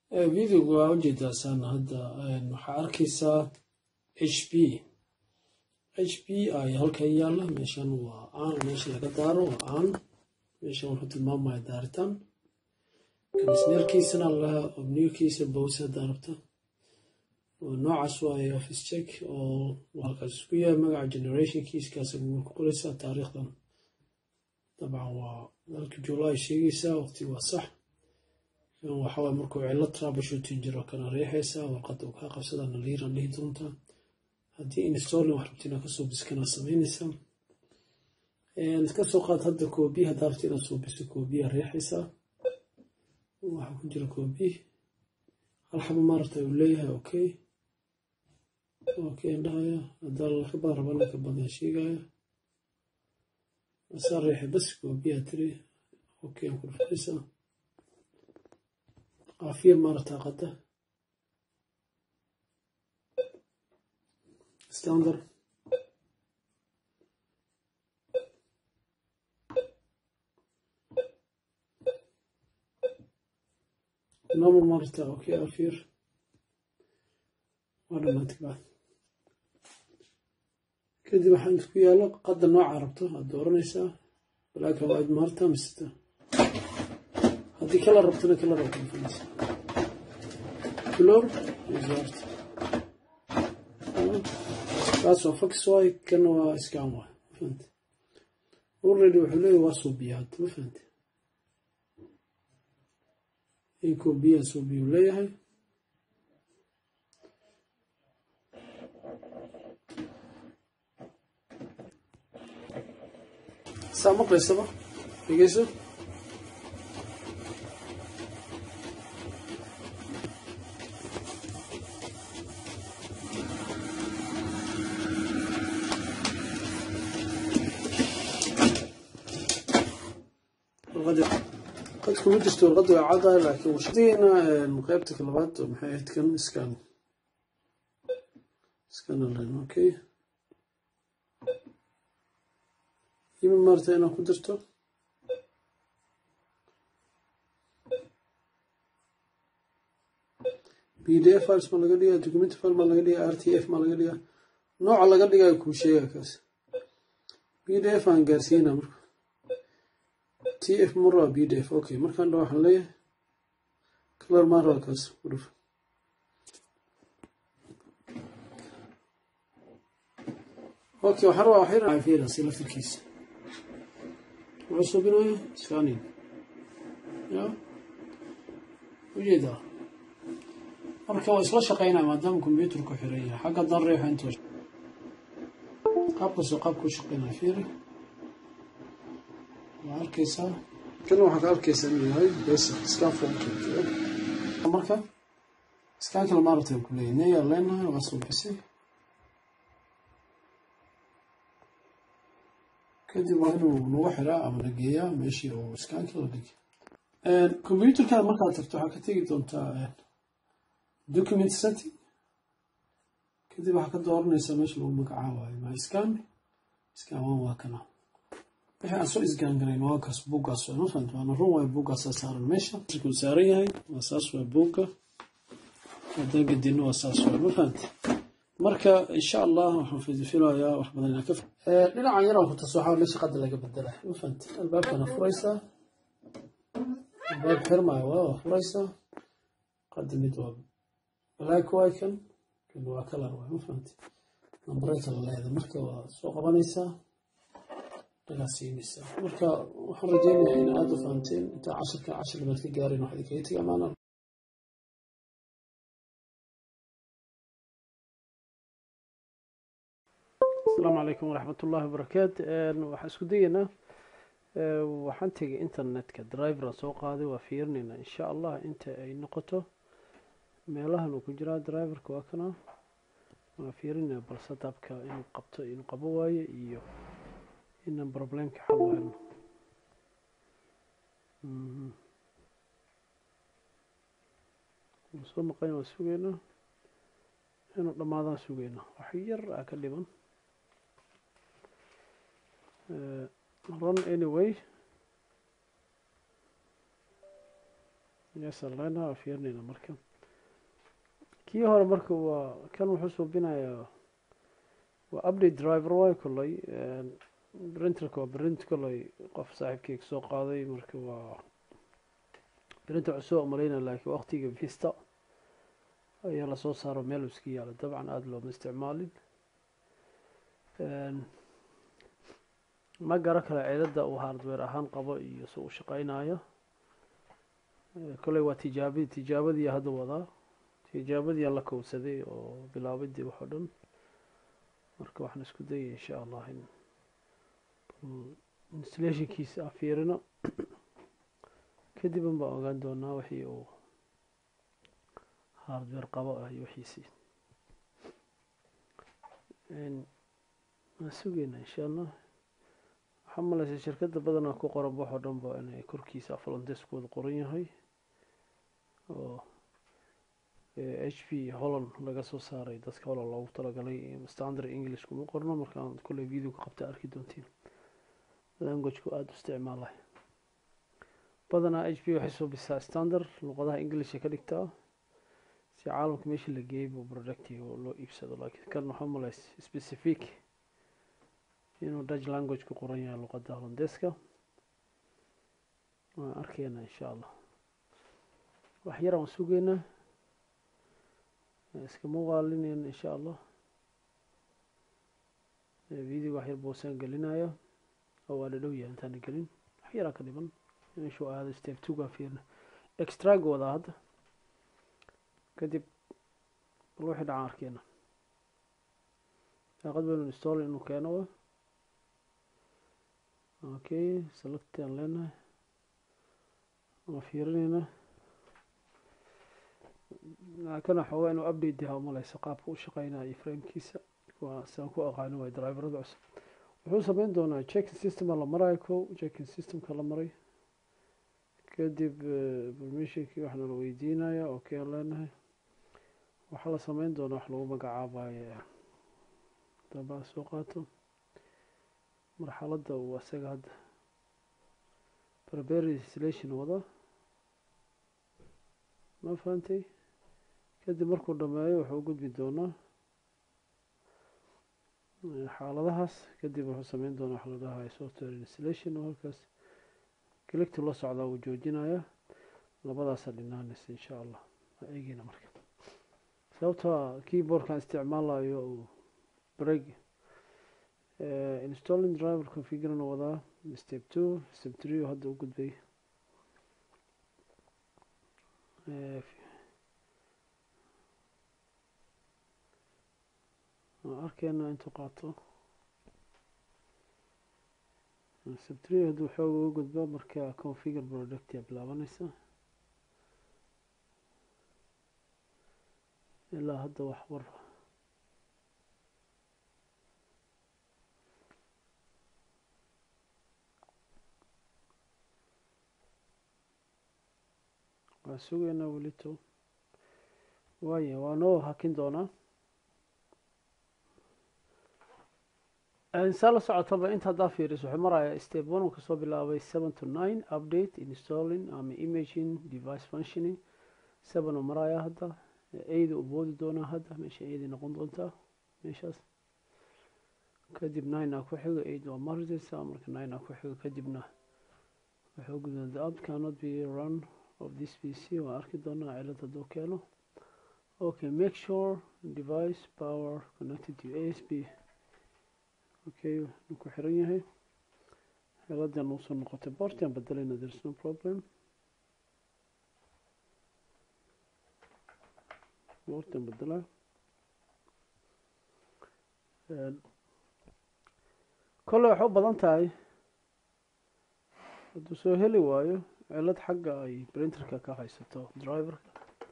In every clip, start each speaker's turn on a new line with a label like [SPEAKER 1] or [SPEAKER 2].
[SPEAKER 1] فيديو واجد سان هذا محاركيسا HP أي هالك يلا مشان وعن مش لقداره وعن مشان وحط الماما دارتان كان سنير كيسنا الله وبنيو كيس بوسة دارته ونوع سواء أوفيس تشيك أو وهالكسوية مع جنريشن كيس كاسب قريسة تاريخ طبعا وذلك جولاي شيء وقتي وصح وحاول مركو علت رابع شو تنجر وكان ريحيسا وقد وكا قبصدا نليرا ليه دونتا هدي انستول وحربتنا كسو بسكنا سمينيسا نتكسو قاد هدا كوبي هدارتنا سو بس كوبي ريحيسا وحاول كنجر كوبي الحب مرة يوليها اوكي نهاية هدا الخبار بلك بضي شيقايا وصار ريحي بس كوبي هتري اوكي نقول ريحيسا عافية مرة قده ستاندر نوم مرة اوكي عافير وانا ما تبع كدي بحن كيالا قد نوع عربته الدورنيسا ولكن وايد مرة مسته هذه كلها ربطنا كلها ربطنا في الناس كلور وزارت كاسو فكس واي كانوا اسكان واي فهمت اوريدي وحلوي وصوبيات ما فهمت إنكو بيا صوبي وليهي سامق لسبا بيجيسو قد تكون تشتغل غدوة عادة لكن وشدينا مقابتك الغد ومحياتك اسكان اللين اوكي يمين مرتين اكو درتو PDF فايلز ما لقى ليها دوكيمنت فايل ما لقى ليها RTF ما لقى ليها نوع لقى ليها يكون شيء كاس PDF عن قارسينا مركو TF مرة PDF اوكي مركان روح عليه كلر مرة كاس ورف اوكي وحروة وحيرا عافيرا سيلا في الكيس وعصو بنوية سكانين يا وجيدا marka waa isla shaqeynaa maadaama computerku xiran yahay xagga darre waxa inta qaabku shaqeynaa fiiri waa arkaysaa kan waxa ka arkaysaa inuu yahay basic scan form marka scan kala maartay ku leeyahay leena waa soo bixi kadib waa inuu nagu xiraa ama nageeyaa meeshii uu scan kala dhigay computerka markaad tagto waxa ka tagi doontaa document setting كذي واحد كدور نسميش لو مقعاوي ما إسكان ما كنا إحنا أسوء إسكان قرين واقص بوقص ونفنت وأنا روى بوقص صار المشى تكون سارية هاي وأساس وبوقة هذا قدينه أساس ونفنت مركا إن شاء الله وحنفيد فيلا يا وحبنا كيف لنا عيرة وتصوحها ليش قد لقى بدله نفنت الباب كان فريسة الباب حرمة وفريسة قدمت واب بلاك وايكن كانوا كلر ما فهمت نمبرات هذا مركا سوق بنيسا لاسيميسا مركا waxaan rajeynayaa in aad u fahanteen inta 10 baad ka gaareen waxa ay ka timaanaan السلام عليكم ورحمة الله وبركاته waxaan isku dayeynaa waxaan tagay internetka driver soo qaaday waa fiirnayna insha Allah inta ay noqoto meelahan uu ku jira driverka waa kana waa fiirina bal setupka inuu qabto inuu qabo waaye iyo inaan problemka xal u helno soo maqan waa sugeena inuu dhamaadaan sugeena wax yar ka dhiman run anyway yeesalena fiirnayna marka kii hore marka waa kan wuxuu suubinayaa waa update driver way kullay printerka waa print kullay qof saaxiibkeyga soo qaaday marka waa printer cusub umalayna laakiin waqtiga vista ayaa lasoo saaro meel iska yaala dabcan aada looma isticmaalin ma garo kale cilada uu hardware ahaan qabo iyo si uu shaqeynayo kullay waa tijaabadii hadda wadaa tijaabadii la kowsaday oo bilaabadii wax oo dhan marka waxaan isku dayay insha allah in installationkiisa aan fiirino kadib baan ogaan doonaa wixii uu hardware qabo iyo wixiisii ma sugayna insha allah waxaa malaysa shirkada badanaa ku qoran wax oo dhan ba inay korkiisa aflandeskooda qoran yahay oo HP Holland laga soo saaray dadka Holland loogu talagalay standard English kuma qorno markaan kulley video ka qabta arki doontiin language ku aad u isticmaalay badanaa HP waxay soo bisaa standard luqadaha English ka dhigtaa si caalamka meesha la geeyo buu productiga loo iibsado laakiin kan waxaa malays specific inuu Dutch language ku qoran yahay luqada Hollandeska waan arkaynaa insha allah wax yar aan sugaynaa iska muuqaalinayn insha allah video wax yar boosaan gelinaya oo waa dhow yahay intaan gelin wax yar ka dhiman meeshu aad step 2 ga fiirna extra gooda hadda kadib bal wixii dhacaan arkayna qad baynu install inuu keeno okay select aan leenahay oo fiirinayna kana xoogaa inuu update yahay malaysa qaabka u shaqeynayo framekiisa waa saan ku aqaano way driverada cusub wuxuu sameyn doonaa checking system la marayo checking systemka la maray kadib permissionkii waxna la weydiinaya okay aan leenahay waxaa la sameyn doonaa wax lagu magacaabayo daba soo qaato marxaladda uu asaga hadda prepare installation wada ma fahantay kadib markuu dhameeyo wuxuu gudbi doonaa xaaladahaas kadib wuxuu sameyn doonaa wax la dhahayo software installation oo halkaas click la socda uu joojinaya labadaas dhinaanaysa insha allah eegina marka sababta keyboardkan isticmaalayo break installing driver configuration wada step 2 step 3 hadda u gudbay arkayna intuu qaato step 3 hadduu xoog uga gudbo marka configure product ya bilaabanaysa ilaa hadda wax war waa sugaynaa welito waayo waa noo hakin doonaa insa la socotaba inta haddaa fiiriso wuxuu marayaa step 1 kasoo bilaabay 7 to 9 update installing ama imaging device functioning 7 marayaa hadda 8 u boodi doonaa hadda meesha 8 noqon doontaa meeshaas kadib 9 ku xigo 8 waa maraysa marka 9 ku xigo kadibna wuxuu gudbaa the app cannot be run of this PC waa arki doonaa cilada haduu keeno okay make sure device power connected to USB okay ku xiran yahay ciladan uu soo noqotay portian bedelayna there's no problem portian bedela kolle waxay u badan tahay hadduu soo heli waayo cilad xagga ay printerka ka haysato driverka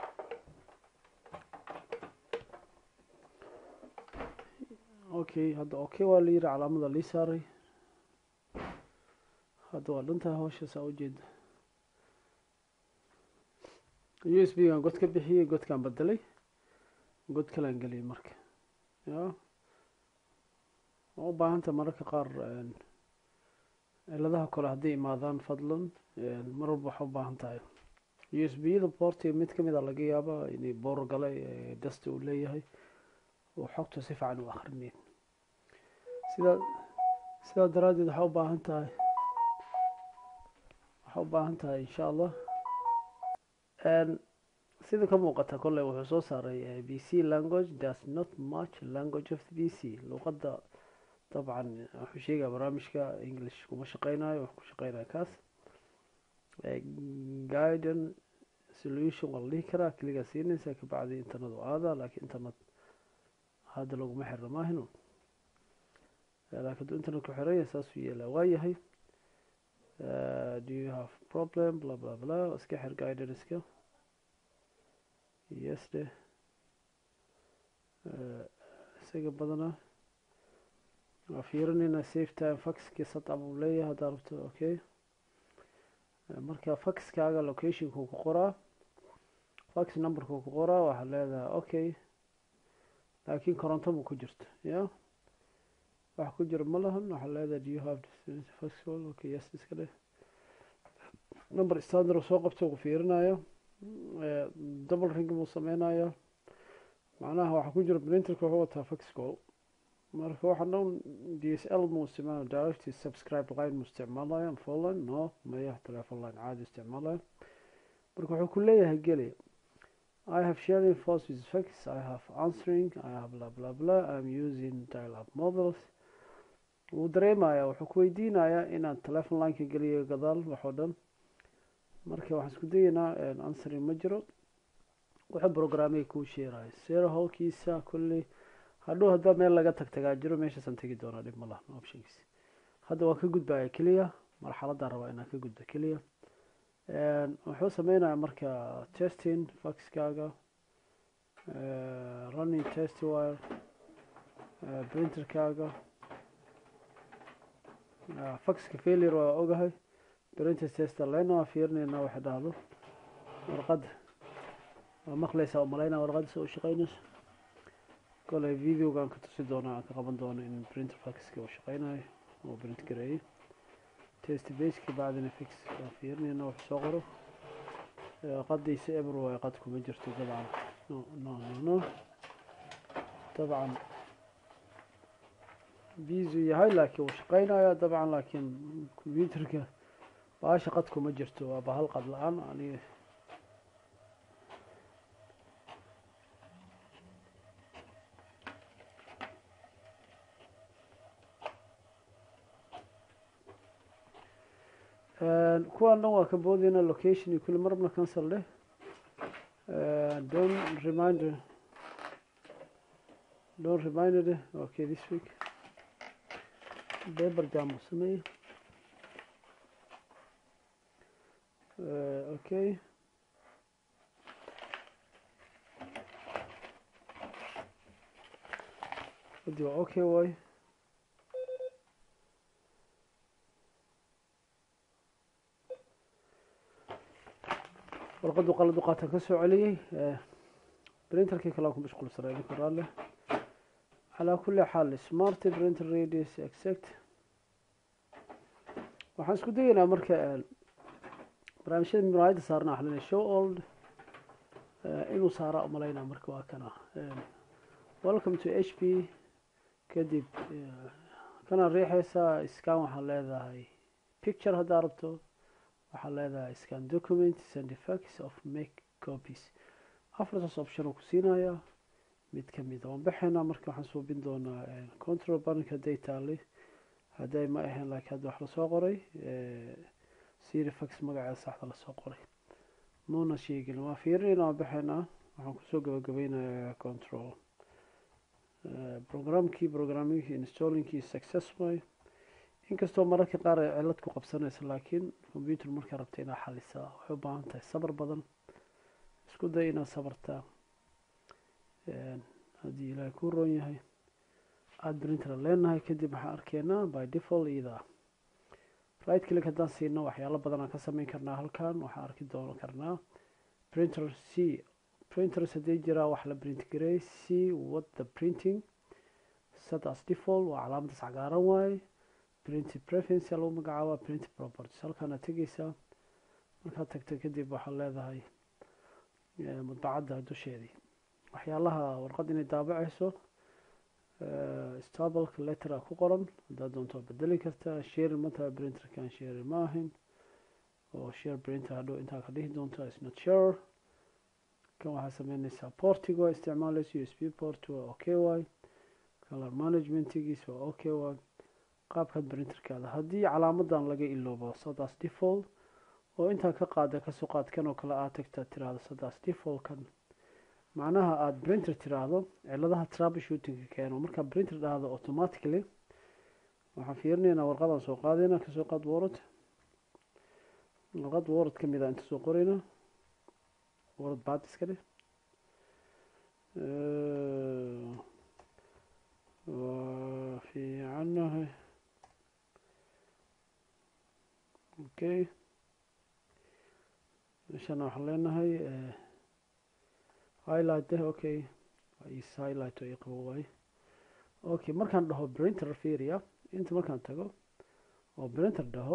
[SPEAKER 1] okay hadda okay waa la yiri calaamada lii saaray hadda waa dhantaa hawsha saa ujeeda USB gaan god ka bixiyey godkaan bedelay god kalaan geliyay marka ya u baahanta mararka qaar ciladaha kale hadday imaadaan fadlan mar walba waxaa u baahan tahay USB-yada portiga mid ka mid a laga yaabaa inay boor galay dasta uu leeyahay oo xogta si fiican u akhrinayn. sidaa daraaddeed waxaa u baahan tahay insha allah sida ka muuqata kolley wuxuu soo saaray PC language does not match language of the PC. luqadda dabcan wuxuu sheegaya barnaamijka English kuma shaqeynayo, wax ku shaqeynaya kaas. Guidance solution waa la dhihi karaa, keligaa siinaysa kabacdi internet u aadaa, laakiin internet hadda laguma xirna maahino, laakiin hadduu internet ku xiran yahay saasuu yeelaa. waayahay do you have problem bla bla bla, iska xir guidance-ka yes de isaga badanaa waa fiirinayna save time faxkii sadab uu leeyahay haddaa rabto. okay marka faxkaaga locationku ku qoraa, fax numberku ku qoraa, waxaa leedahay okay, laakiin koronto ma ku jirto ya wax ku jira ma lahan. waxaa leedahay do you have fax call okay yes iska dheh number standard soo qabto uu fiirinayo, double ring buu sameynaya, macnaha waxa ku jira printerka wuxuu wataa fax call. marka waxa dhan DSL muu isticmaalayo, direct subscribe line muu isticmaalayo, phone line no maya, telephone line caadi isticmaalayo. marka wuxuu ku leeyahay geli I have sharing force with fax, I have answering, I have blah blah blah, I'm using dial-up models. wuu dareemaya, wuxuu ku weydiinayaa inaad telephone line-ka geliyo gadaal waxoo dhan. marka waxaan isku dayaynaa answering ma jiro, wuxuu programmay kuu sheerayo sera howlkiisa kulli. hadhow haddaa meel laga tagtagaa jiro meeshaasaan tegi doonaa, dhib ma lahan optionkiis. hadda waan ka gudbaya keliya marxaladaan rabaa inaan ka gudbo keliya. wuxuu sameynaya marka testing faxkaaga, running test wire, printerkaaga faxka failure waa ogahay, printer tester lena waa fiirinayna waxa dhahdo. warqadda waa maqlaysaa umalaynaa warqadda soo shaqeynayso. koley videogaan ka tusi doonaa, aan ka qaban doono in printer faxka uu shaqeynayo oo print gareeyay test baseki bacdina fix waa fiirinayna wax soo qoro. qadiisa eber waa qad kuma jirto dabcan no dabcan busy yahay laakiin uu shaqeynaya dabcan, laakiin computerka baasha qad kuma jirto, waa bahal qad la-aan. aniga kuwaan dhan waa ka boodayna location iyo kulli marabna cancel leh. don't reminder okay this week paper jam sameey okay ودي okay way warqadu qalad u qaatan ka soo celiyay printerkii kala ku mashquul sareeyay qoraal على كل حال smart printer radius exact. waxaan isku dayaynaa marka barnaamijyada muraayada saarnaa xalina show old inuu saara umalaynaa. marka waa kana welcome to HP kadib kana riixaysaa scan. waxaa leedahay picture haddaa rabto, waxaa leedahay scan document, send fax of make copies. afartaas option uu ku siinayaa mid ka mid oo baxayna. marka waxaan suubin doonaa control panelka hadday taali, hadday ma ahayn laakiin hadda wax lasoo qoray siri fax magaca saxda lasoo qoray muuna sheegin. waa fiirinayna waa baxaynaa. waxaan kusoo gabagabeynayaa control programming installingkii successful. inkastoo mararka qaar ay cilad ku qabsanaysa, laakiin computer markaa rabta inaad xalisaa waxay u baahan tahay sabar badan. isku day inaad sabartaa haddii ilaahay kuu roon yahay. aad printer leenahay kadib waxaan arkaynaa by default iyada right click haddaan siino waxyaalo badan aan ka sameyn karnaa. halkan waxaan arki doon karnaa printer c printers haddii jiraa wax la print gareey c what the printing set as default waa calaamadaas cagaaran waaye. print preference lagu magacaabo print properties. halkan aad tegeysaa markaad tagto kadib waxaad leedahay madbacadda dusheedii waxyaalaha warqad inay daabacayso stabalka lettera ku qoran haddaad doonto waa bedeli kartaa share mataa printerkan share ma ahin oo share printer hadhow intaa ka dhihi doonta is not sure kan waxaa sameynaysaa portiga waa isticmaalaysa USB port waa okay waay color managementigiis waa okay waay qaabkan printerkaada haddii calaamadan laga iloobo sadaas default oo intaa ka qaada kasoo qaad kan oo kale aad tagta tiraahdo sadaas default kan macnaha aad printer tiraahdo ciladaha troubleshooting keeno markaa printer dhahdo automatically waxaan fiirinaynaa warqadan soo qaadayna kasoo qaad word warqad word ka mid ah inta soo qorayna word baad iska dheh waa fiicanahay okay meeshana waxaan leenahay highlight okay is highlight oo qabo way okay markaan dhaho printer fiiriya inta markaan tago oo printer dhaho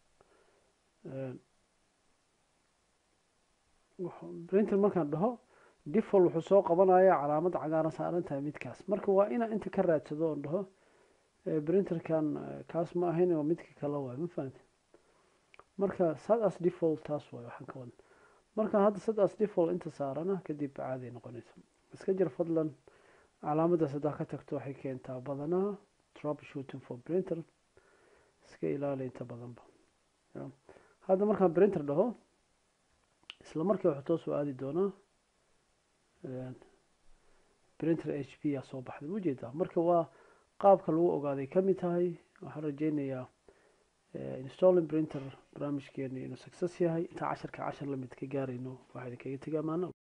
[SPEAKER 1] printer markaan dhaho default wuxuu soo qabanayaa calaamad cagaaran saaran tahay midkaas marka waa inaan inta ka raadsado oo dhaho printerkan kaas ma ahayn oo midka kale waay ma fahanti marka sadaas default taas waay waxaan ka wada marka hadda sadaas default inta saarana kadib caadi noqonaysa iska jir fadlan calaamadda saddex ka tagto waxay keentaa badanaa troubleshooting for printer iska ilaali inta badanba hadda markaan printer dhaho isla markii wuxuu toos u aadi doonaa printer HP yaa soo baxday ujeedaa marka waa qaabka lagu ogaaday ka mid tahay waxaan rajeynayaa installing printer barnaamijkeeni inuu success yahay inta casharka cashar lamid ka gaarayno waxaa idinkaga tegaa maana